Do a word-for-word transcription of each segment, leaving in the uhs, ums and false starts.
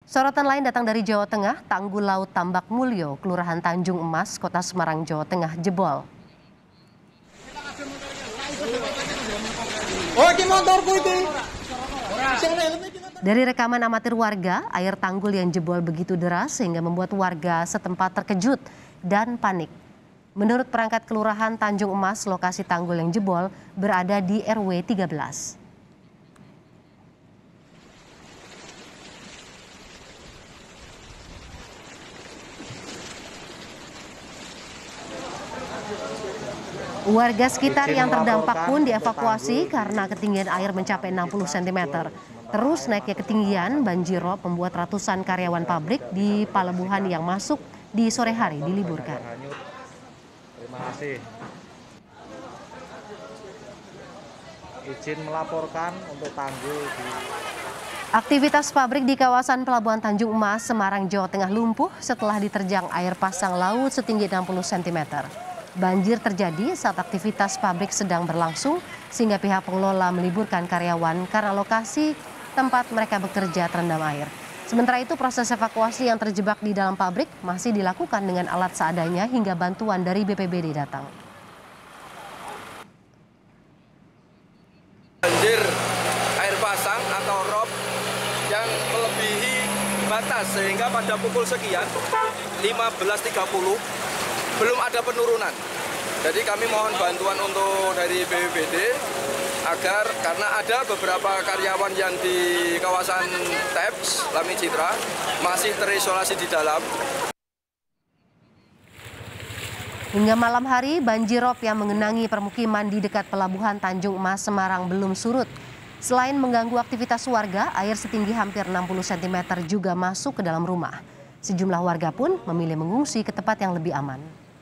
Sorotan lain datang dari Jawa Tengah, Tanggul Laut Tambak Mulyo, Kelurahan Tanjung Emas, Kota Semarang, Jawa Tengah, jebol. Dari rekaman amatir warga, air tanggul yang jebol begitu deras sehingga membuat warga setempat terkejut dan panik. Menurut perangkat Kelurahan Tanjung Emas, lokasi tanggul yang jebol berada di R W tiga belas. Warga sekitar yang terdampak pun dievakuasi karena ketinggian air mencapai enam puluh sentimeter. Terus naiknya ketinggian banjir rob membuat ratusan karyawan pabrik di Palabuhan yang masuk di sore hari diliburkan. Terima kasih. Izin melaporkan untuk tanggul di... Aktivitas pabrik di kawasan Pelabuhan Tanjung Emas, Semarang, Jawa Tengah lumpuh setelah diterjang air pasang laut setinggi enam puluh sentimeter. Banjir terjadi saat aktivitas pabrik sedang berlangsung sehingga pihak pengelola meliburkan karyawan karena lokasi tempat mereka bekerja terendam air. Sementara itu proses evakuasi yang terjebak di dalam pabrik masih dilakukan dengan alat seadanya hingga bantuan dari B P B D datang. Banjir air pasang atau rob yang melebihi batas sehingga pada pukul sekian lima belas tiga puluh belum ada penurunan. Jadi kami mohon bantuan untuk dari B P B D agar karena ada beberapa karyawan yang di kawasan T E P S Lami Citra masih terisolasi di dalam. Hingga malam hari, banjir rob yang mengenangi permukiman di dekat Pelabuhan Tanjung Emas, Semarang belum surut. Selain mengganggu aktivitas warga, air setinggi hampir enam puluh sentimeter juga masuk ke dalam rumah. Sejumlah warga pun memilih mengungsi ke tempat yang lebih aman.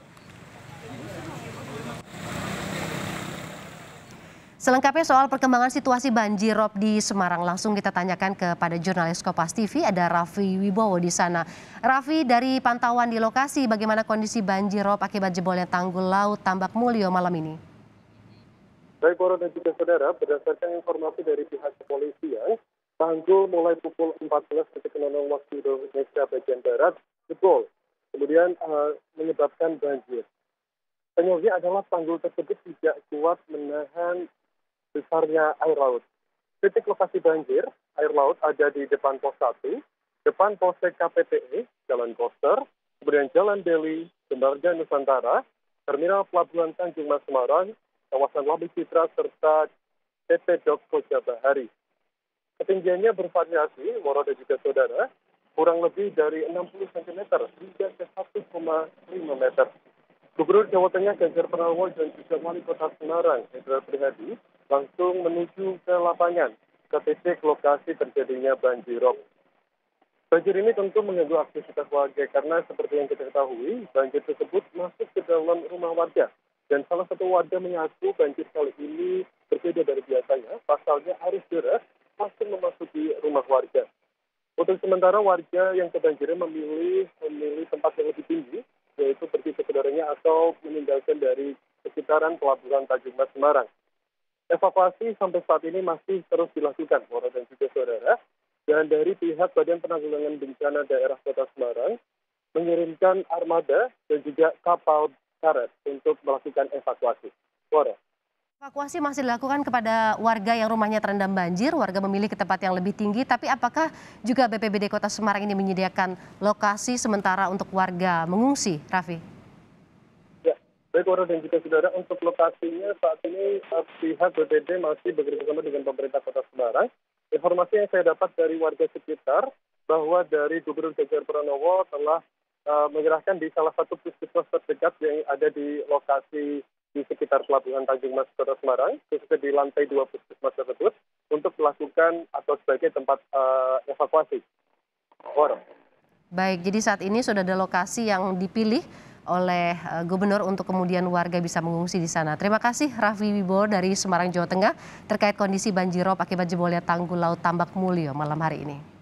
Selengkapnya soal perkembangan situasi banjir rob di Semarang langsung kita tanyakan kepada jurnalis Kompas T V, ada Raffi Wibowo di sana. Raffi, dari pantauan di lokasi, bagaimana kondisi banjir rob akibat jebolnya tanggul laut Tambak Mulyo malam ini? Baik, Koro dan juga saudara, berdasarkan informasi dari pihak kepolisian, tanggul mulai pukul empat belas waktu Indonesia bagian barat jebol, kemudian uh, menyebabkan banjir. Penyebabnya adalah tanggul tersebut tidak kuat menahan besarnya air laut. Titik lokasi banjir air laut ada di depan pos satu, depan Polsek K P T E, Jalan Koster, kemudian Jalan Deli, Jembarga Nusantara, Terminal Pelabuhan Tanjung Mas Semarang, kawasan Lami Citra, serta T P Dok Kojabahari. Ketinggiannya bervariasi, Moro dan juga saudara, kurang lebih dari enam puluh sentimeter hingga ke satu koma lima meter. Gubernur Jawa Tengah Ganjar Pranowo dan juga Wali Kota Semarang, Hendrar Prihadi, langsung menuju ke lapangan, ke titik lokasi terjadinya banjir rob. Banjir ini tentu mengganggu aktivitas warga karena seperti yang kita ketahui, banjir tersebut masuk ke dalam rumah warga. Dan salah satu warga mengaku banjir kali ini berbeda dari biasanya, pasalnya arus deras langsung memasuki rumah warga. Untuk sementara warga yang kebanjiran memilih memilih tempat yang lebih tinggi, yaitu pergi ke saudaranya atau meninggalkan dari sekitaran Pelabuhan Tanjung Mas Semarang. Evakuasi sampai saat ini masih terus dilakukan, Moro dan juga saudara. Dan dari pihak Badan Penanggulangan Bencana Daerah Kota Semarang mengirimkan armada dan juga kapal karet untuk melakukan evakuasi. Moro. Evakuasi masih dilakukan kepada warga yang rumahnya terendam banjir, warga memilih ke tempat yang lebih tinggi, tapi apakah juga B P B D Kota Semarang ini menyediakan lokasi sementara untuk warga mengungsi, Raffi? Ya, baik Koro dan juga saudara, untuk lokasinya saat ini pihak B P B D masih bekerjasama dengan pemerintah Kota Semarang. Informasi yang saya dapat dari warga sekitar bahwa dari Gubernur Ganjar Pranowo telah uh, menyerahkan di salah satu puskesmas terdekat yang ada di lokasi di sekitar Pelabuhan Tanjung Mas Kota Semarang, khususnya di lantai dua puskesmas tersebut, untuk melakukan atau sebagai tempat uh, evakuasi. Orang. Baik, jadi saat ini sudah ada lokasi yang dipilih oleh uh, Gubernur untuk kemudian warga bisa mengungsi di sana. Terima kasih Raffi Wibowo dari Semarang, Jawa Tengah, terkait kondisi banjir rob akibat jebolnya tanggul laut Tambak Mulyo malam hari ini.